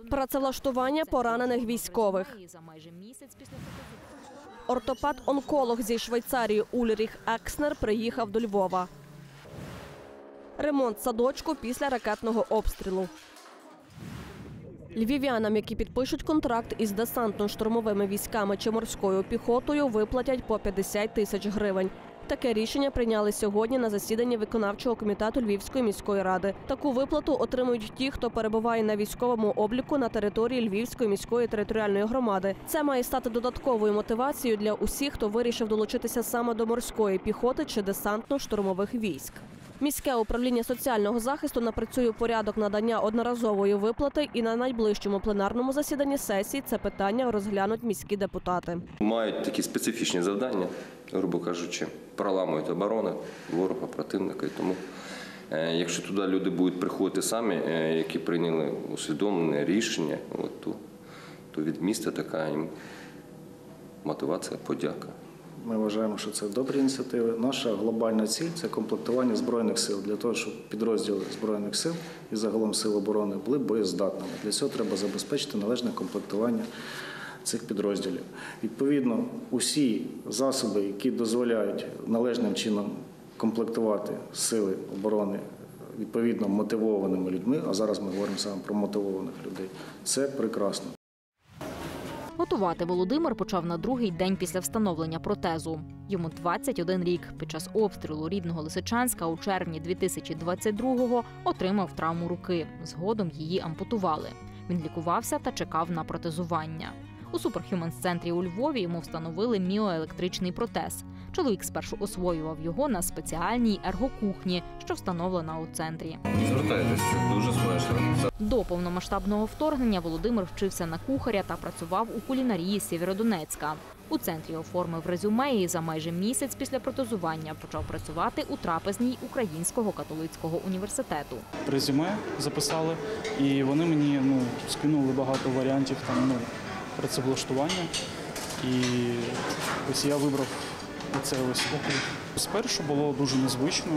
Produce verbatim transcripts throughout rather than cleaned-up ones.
Працевлаштування поранених військових. Ортопед-онколог зі Швейцарії Ульріх Екснер приїхав до Львова. Ремонт садочку після ракетного обстрілу. Львів'янам, які підпишуть контракт із десантно-штурмовими військами чи морською піхотою, виплатять по п'ятдесят тисяч гривень. Таке рішення прийняли сьогодні на засіданні виконавчого комітету Львівської міської ради. Таку виплату отримують ті, хто перебуває на військовому обліку на території Львівської міської територіальної громади. Це має стати додатковою мотивацією для усіх, хто вирішив долучитися саме до морської піхоти чи десантно-штурмових військ. Міське управління соціального захисту напрацює порядок надання одноразової виплати, і на найближчому пленарному засіданні сесії це питання розглянуть міські депутати. Мають такі специфічні завдання, грубо кажучи, проламують оборони ворога, противника. І тому, якщо туди люди будуть приходити самі, які прийняли усвідомлене рішення, от, то, то від міста така їм мотивація, подяка. Ми вважаємо, що це добрі ініціативи. Наша глобальна ціль – це комплектування Збройних сил, для того, щоб підрозділи Збройних сил і загалом сил оборони були боєздатними. Для цього треба забезпечити належне комплектування цих підрозділів. Відповідно, усі засоби, які дозволяють належним чином комплектувати сили оборони відповідно мотивованими людьми, а зараз ми говоримо саме про мотивованих людей, це прекрасно. Готувати Володимир почав на другий день після встановлення протезу. Йому двадцять один рік. Під час обстрілу рідного Лисичанська у червні дві тисячі двадцять другого отримав травму руки. Згодом її ампутували. Він лікувався та чекав на протезування. У Суперхюманс-центрі у Львові йому встановили міоелектричний протез. Чоловік спершу освоював його на спеціальній ергокухні, що встановлена у центрі. Звертайтеся, дуже смачно. До повномасштабного вторгнення Володимир вчився на кухаря та працював у кулінарії Сєвєродонецька. У центрі оформив резюме і за майже місяць після протезування почав працювати у трапезній Українського католицького університету. Резюме записали, і вони мені ну, скинули багато варіантів там, ну, працевлаштування. І ось я вибрав оце ось округ. Спершу було дуже незвично,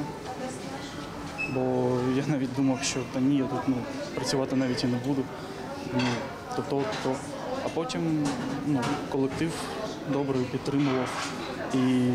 бо я навіть думав, що та ні, я тут ну, працювати навіть і не буду. Ну, то, то, то. А потім ну, колектив добре підтримував і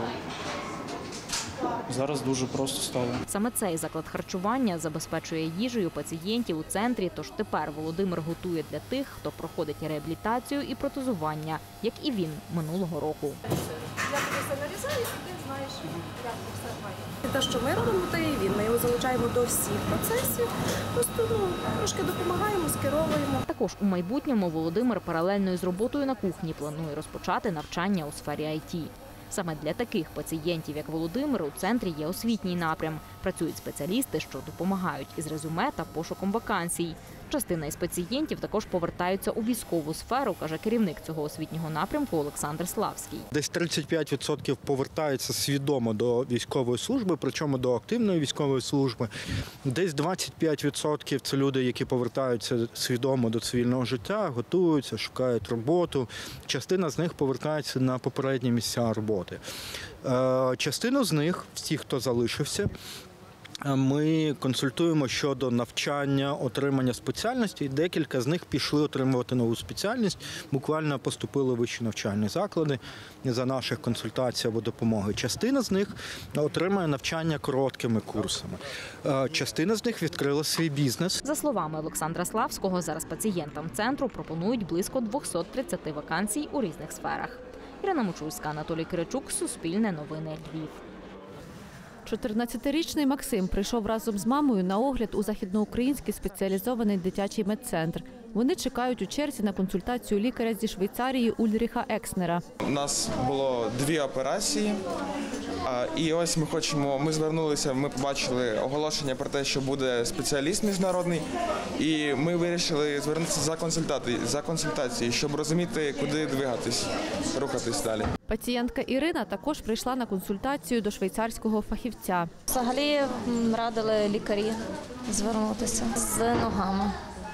зараз дуже просто стало. Саме цей заклад харчування забезпечує їжею пацієнтів у центрі, тож тепер Володимир готує для тих, хто проходить реабілітацію і протезування, як і він минулого року. Як ти все нарізаєш, ти знаєш, як ти все має. Те, що ми робимо, то і він. Ми його залучаємо до всіх процесів, просто ну, трошки допомагаємо, скеровуємо. Також у майбутньому Володимир паралельно із роботою на кухні планує розпочати навчання у сфері ай ті. Саме для таких пацієнтів, як Володимир, у центрі є освітній напрям. Працюють спеціалісти, що допомагають із резюме та пошуком вакансій. Частина із пацієнтів також повертаються у військову сферу, каже керівник цього освітнього напрямку Олександр Славський. Десь тридцять п'ять відсотків повертаються свідомо до військової служби, причому до активної військової служби. Десь двадцять п'ять відсотків – це люди, які повертаються свідомо до цивільного життя, готуються, шукають роботу. Частина з них повертається на попередні місця роботи. Частину з них, всі, хто залишився, ми консультуємо щодо навчання, отримання спеціальності. Декілька з них пішли отримувати нову спеціальність, буквально поступили в вищі навчальні заклади за наших консультацій або допомоги. Частина з них отримає навчання короткими курсами. Частина з них відкрила свій бізнес. За словами Олександра Славського, зараз пацієнтам центру пропонують близько двісті тридцять вакансій у різних сферах. Ірина Мочульська, Анатолій Киричук, Суспільне новини, Львів. чотирнадцятирічний Максим прийшов разом з мамою на огляд у західноукраїнський спеціалізований дитячий медцентр. Вони чекають у черзі на консультацію лікаря зі Швейцарії Ульріха Екснера. У нас було дві операції, і ось ми хочемо, ми звернулися, ми побачили оголошення про те, що буде спеціаліст міжнародний, і ми вирішили звернутися за консультацією, за консультацією, щоб розуміти, куди двигатись, рухатись далі. Пацієнтка Ірина також прийшла на консультацію до швейцарського фахівця. Взагалі радили лікарі звернутися з ногами,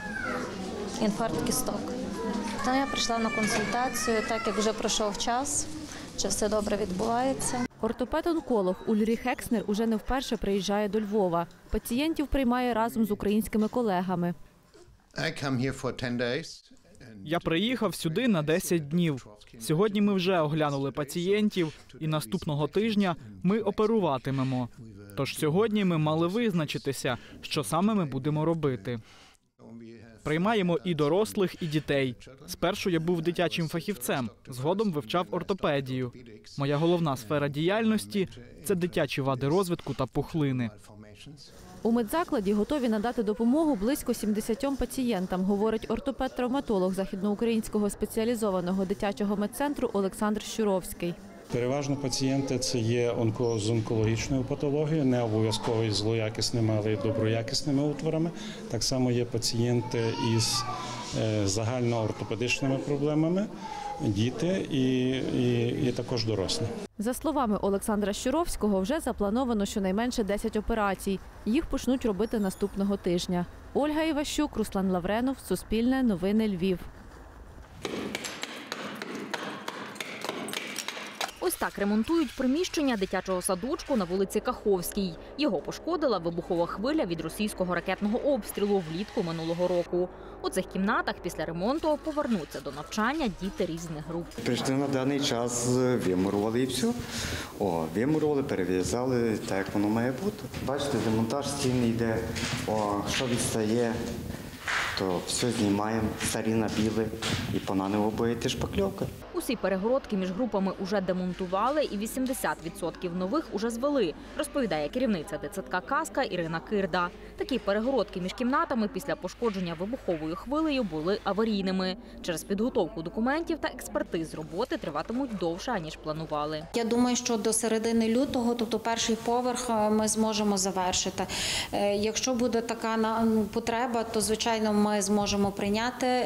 інфаркт кісток. Тому я прийшла на консультацію, так як вже пройшов час, чи все добре відбувається. Ортопед-онколог Ульріх Екснер уже не вперше приїжджає до Львова. Пацієнтів приймає разом з українськими колегами. Я приїхав сюди на десять днів. Сьогодні ми вже оглянули пацієнтів, і наступного тижня ми оперуватимемо. Тож сьогодні ми мали визначитися, що саме ми будемо робити. Приймаємо і дорослих, і дітей. Спершу я був дитячим фахівцем, згодом вивчав ортопедію. Моя головна сфера діяльності – це дитячі вади розвитку та пухлини. У медзакладі готові надати допомогу близько сімдесятьом пацієнтам, говорить ортопед-травматолог Західноукраїнського спеціалізованого дитячого медцентру Олександр Щуровський. Переважно пацієнти – це є онко з онкологічною патологією, не обов'язково із злоякісними, але й доброякісними утворами. Так само є пацієнти із загальноортопедичними проблемами, діти і, і, і також дорослі. За словами Олександра Щуровського, вже заплановано щонайменше десять операцій. Їх почнуть робити наступного тижня. Ольга Іващук, Руслан Лавренов, Суспільне, Новини Львів. Ось так ремонтують приміщення дитячого садочку на вулиці Каховській. Його пошкодила вибухова хвиля від російського ракетного обстрілу влітку минулого року. У цих кімнатах після ремонту повернуться до навчання діти різних груп. Прийшли на даний час, вимурували і все. О, вимурували, перев'язали так, як воно має бути. Бачите, демонтаж стіни йде, о, що відстає, то все знімаємо, старі набіли і понаново буде шпакльовка. Усі перегородки між групами уже демонтували і вісімдесят відсотків нових уже звели, розповідає керівниця дитсадка «Казка» Ірина Кирда. Такі перегородки між кімнатами після пошкодження вибуховою хвилею були аварійними. Через підготовку документів та експертиз роботи триватимуть довше, ніж планували. Я думаю, що до середини лютого, тобто перший поверх, ми зможемо завершити. Якщо буде така потреба, то, звичайно, ми зможемо прийняти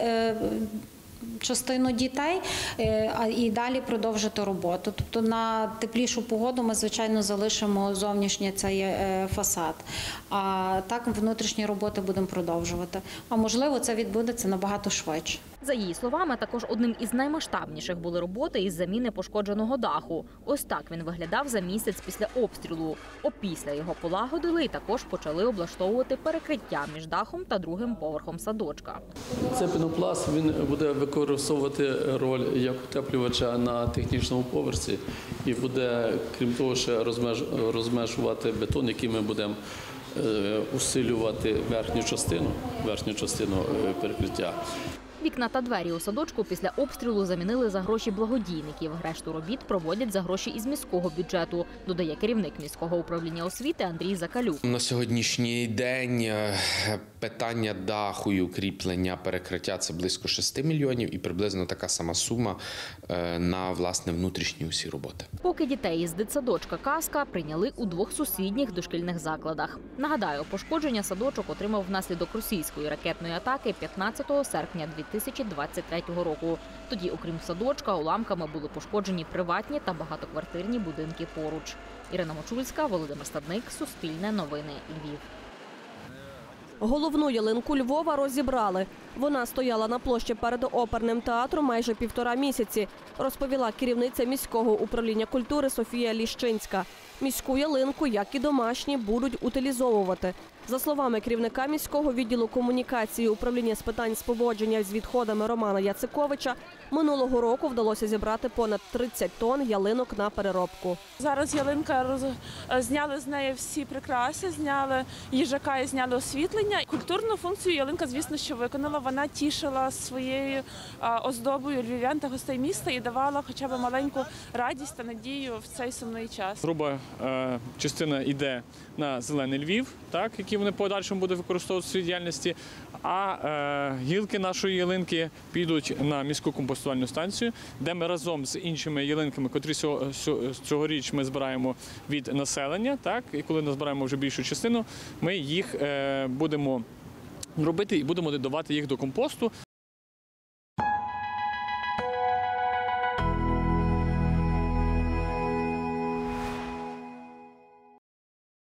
частину дітей і далі продовжити роботу. Тобто на теплішу погоду ми, звичайно, залишимо зовнішній цей фасад, а так внутрішні роботи будемо продовжувати. А можливо, це відбудеться набагато швидше. За її словами, також одним із наймасштабніших були роботи із заміни пошкодженого даху. Ось так він виглядав за місяць після обстрілу. Опісля його полагодили і також почали облаштовувати перекриття між дахом та другим поверхом садочка. Це пінопласт, він буде використовувати роль як утеплювача на технічному поверсі і буде, крім того, ще розмеж, розмежувати бетон, який ми будемо усилювати верхню частину, верхню частину перекриття. Вікна та двері у садочку після обстрілу замінили за гроші благодійників. Решту робіт проводять за гроші із міського бюджету, додає керівник міського управління освіти Андрій Закалюк. На сьогоднішній день питання даху і укріплення перекриття – це близько шести мільйонів і приблизно така сама сума на, власне, внутрішні усі роботи. Поки дітей із дитсадочка «Казка» прийняли у двох сусідніх дошкільних закладах. Нагадаю, пошкодження садочок отримав внаслідок російської ракетної атаки п'ятнадцятого серпня дві тисячі двадцять третього року. Тоді, окрім садочка, уламками були пошкоджені приватні та багатоквартирні будинки поруч. Ірина Мочульська, Володимир Стадник, Суспільне новини, Львів. Головну ялинку Львова розібрали. Вона стояла на площі перед оперним театром майже півтора місяці, розповіла керівниця міського управління культури Софія Ліщинська. Міську ялинку, як і домашні, будуть утилізовувати. За словами керівника міського відділу комунікації управління з питань поводження з відходами Романа Яциковича, минулого року вдалося зібрати понад тридцять тонн ялинок на переробку. Зараз ялинка роз... зняли з неї всі прикраси, зняли їжака і зняли освітлення. Культурну функцію ялинка, звісно, що виконала. Вона тішила своєю оздобою львів'ян та гостей міста і давала хоча б маленьку радість та надію в цей сумний час. Груба е, частина йде на зелений Львів, так, які вони подальшому будуть використовувати в своїй діяльності, а е, гілки нашої ялинки підуть на міську компостувальну станцію, де ми разом з іншими ялинками, котрі цьогоріч ми збираємо від населення, так, і коли назбираємо вже більшу частину, ми їх е, будемо робити і будемо додавати їх до компосту